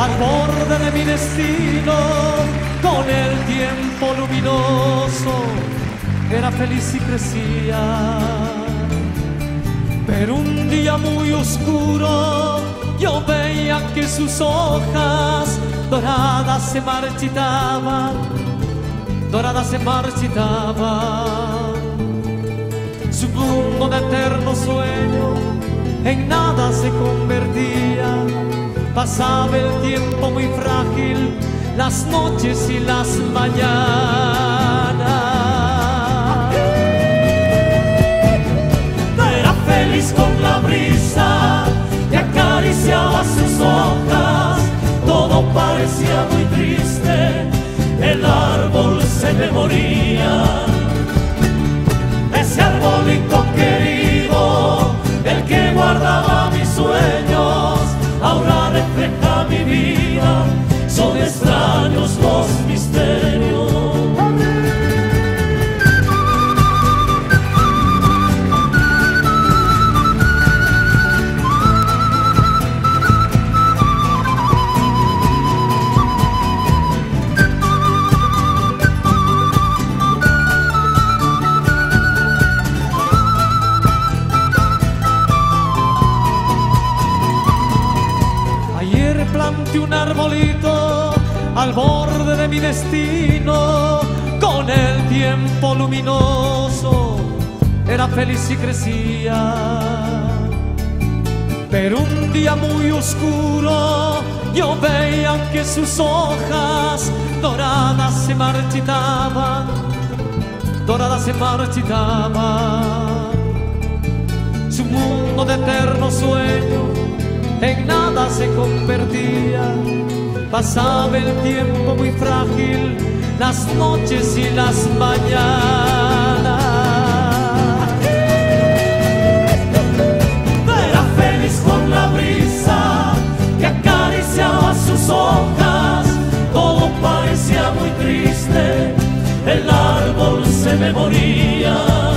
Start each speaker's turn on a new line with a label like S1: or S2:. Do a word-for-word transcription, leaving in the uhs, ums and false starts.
S1: al borde de mi destino, con el tiempo luminoso, era feliz y crecía. Pero un día muy oscuro, yo veía que sus hojas doradas se marchitaban, doradas se marchitaban. Su mundo de eterno sueño en nada se convertía. Pasaba el tiempo muy frágil, las noches y las mañanas. Era feliz con la brisa que acariciaba sus hojas. Todo parecía muy triste, el árbol se me moría. Ese arbolito querido, el que guardaba mis sueños, ahora refleja mi vida. Son extraños los misterios. Planté un arbolito al borde de mi destino, con el tiempo luminoso, era feliz y crecía. Pero un día muy oscuro, yo veía que sus hojas doradas se marchitaban, doradas se marchitaban. Su mundo de eterno sueño en nada se convertía. Pasaba el tiempo muy frágil, las noches y las mañanas. Era feliz con la brisa que acariciaba sus hojas. Todo parecía muy triste, el árbol se me moría.